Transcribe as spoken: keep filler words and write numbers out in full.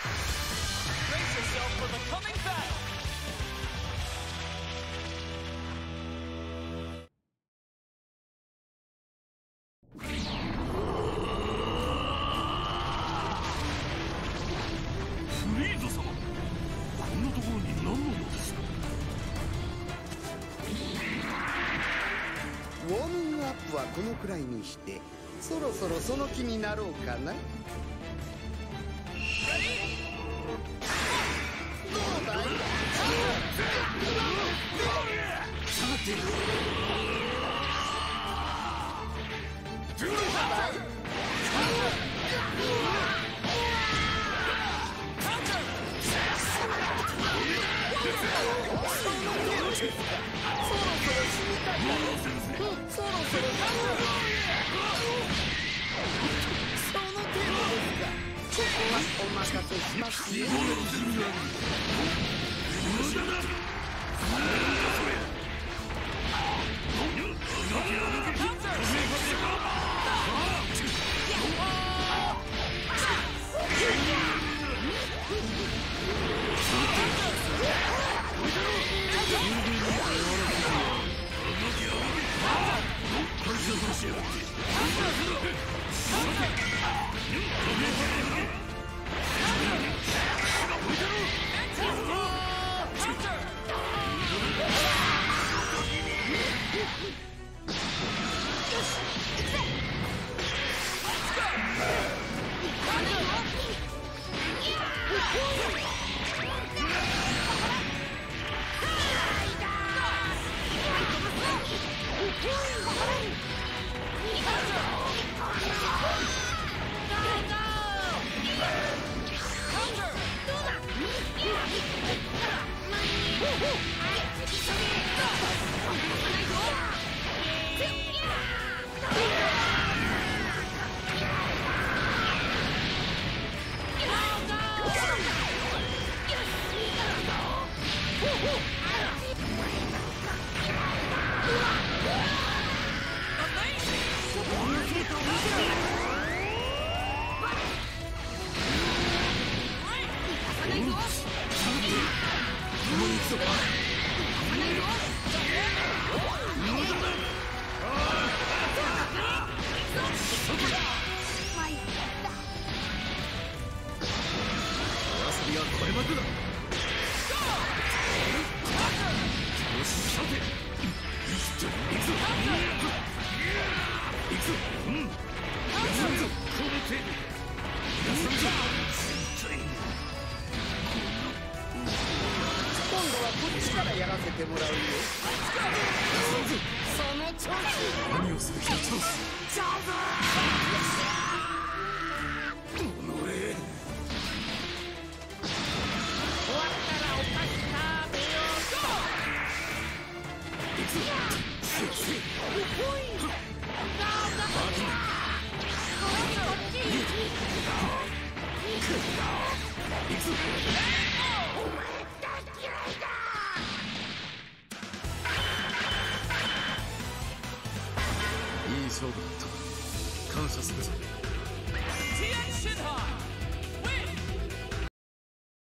Brace yourself for the coming battle! フリーザ様、こんなところに何の用ですか？ ウォーミングアップはこのくらいにして、そろそろその気になろうかな。どうだい？下がってる。どうだい？そろそろ死にたいだろ。そろそろその程度ですか。ここはお任せしますよ。 いい勝負だった。感謝するぞ。 Tian Shinhan!